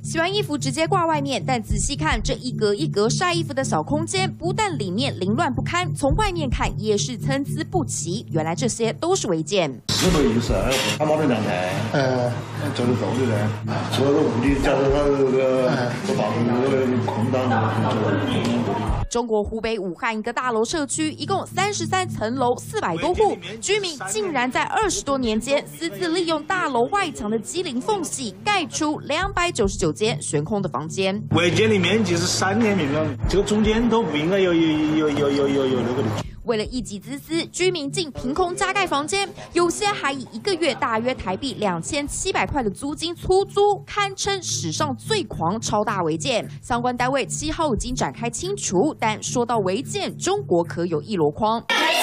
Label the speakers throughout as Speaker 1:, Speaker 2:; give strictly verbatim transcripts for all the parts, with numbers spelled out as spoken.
Speaker 1: 洗完衣服直接挂外面，但仔细看这一格一格晒衣服的小空间，不但里面凌乱不堪，从外面看也是参差不齐。原来这些都是违建。
Speaker 2: 是没意思，他没得阳台，呃，做得够的呢。所有的物理，假如他这个不把这个空档做。
Speaker 1: 中国湖北武汉一个大楼社区，一共三十三层楼，四百多户居民，竟然在二十多年间私自利用大楼外墙的机灵缝隙，盖出两百九十九间悬空的房间。
Speaker 3: 违建的面积是三年明了，这个中间都不应该有有有有有有有那个的。
Speaker 1: 为了一己之私，居民竟凭空加盖房间，有些还以一个月大约台币两千七百块的租金出租，堪称史上最狂超大违建。相关单位七号已经展开清除，但说到违建，中国可有一箩筐。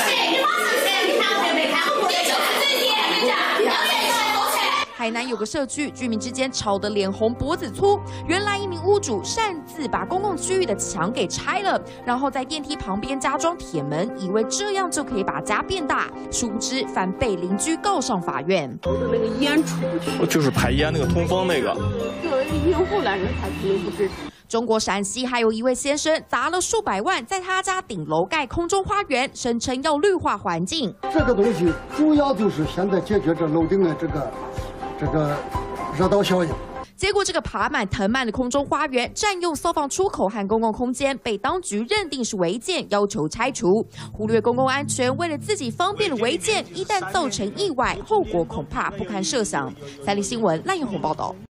Speaker 1: 海南有个社区，居民之间吵得脸红脖子粗。原来一名屋主擅自把公共区域的墙给拆了，然后在电梯旁边加装铁门，以为这样就可以把家变大，殊不知反被邻居告上法院。
Speaker 4: 抽的那个烟出不去，
Speaker 5: 就是排烟那个通风那个。
Speaker 4: 作为用户来说，他肯定不支持。
Speaker 1: 中国陕西还有一位先生砸了数百万，在他家顶楼盖空中花园，声称要绿化环境。
Speaker 6: 这个东西主要就是现在解决这楼顶的这个。这个热岛效应，
Speaker 1: 结果这个爬满藤蔓的空中花园占用消防出口和公共空间，被当局认定是违建，要求拆除。忽略公共安全，为了自己方便的违建，一旦造成意外，后果恐怕不堪设想。三立新闻赖彦宏报道。